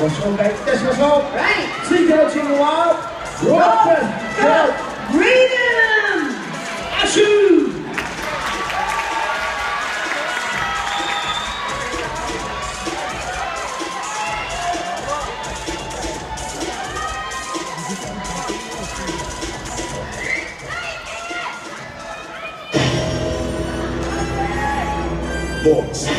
ご紹介いたしましょう。 はい。 続いてのチームはロックフリーダムアシュー。 Boys.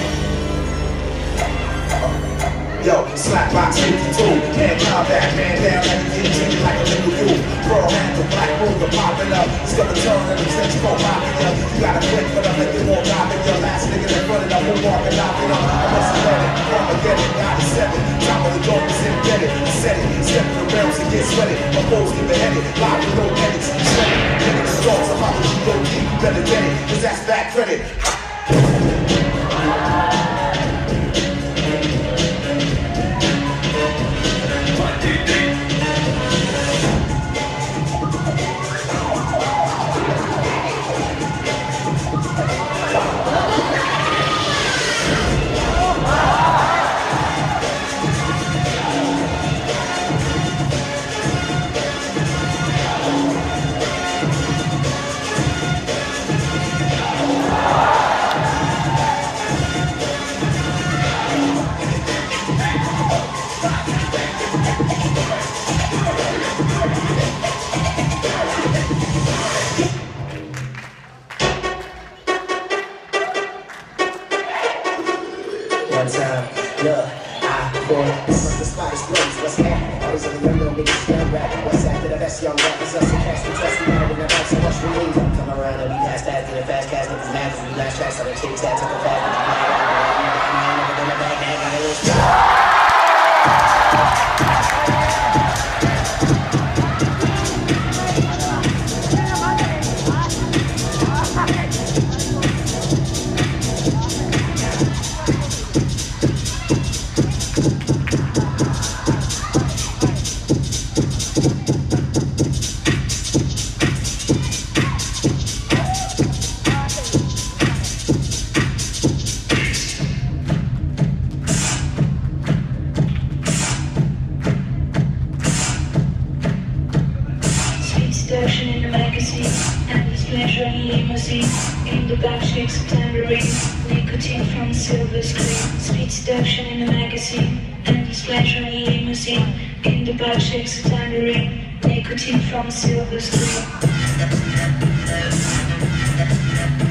Yo, slap box 52, man combat, man down like you get treated like a little you. Pearl handle, black ruler popping up, still a turn in the trench coat popping up. You gotta quit for the liquor won't drop it. Your last nigga that running up, who walking out it up. I must have let it, Armageddon, got it 7. Top of the dope is embedded, set it, step in the realms and get sweated. My foes get beheaded, live with no edits, shredded. Minutes, strong, somehow the G.O.D. You better get it, cause that's back credit. One time, look, I pour the spot's place. What's happening? Always in the young niggas young rapping. What's after the best young rappers? Us and cast the trust. We know in the back, so much we need. Come around and we pass fast in the fast cast. Niggas mad cause we last tracks on the tic tac. Took a fast. Never been a bad guy. Got a little Seduction in the magazine, and this pleasure in limousine. In the back shakes a tambourine, nicotine from the silver screen. Speed seduction in the magazine, and this pleasure in limousine. In the back shakes a tambourine, nicotine from the silver screen.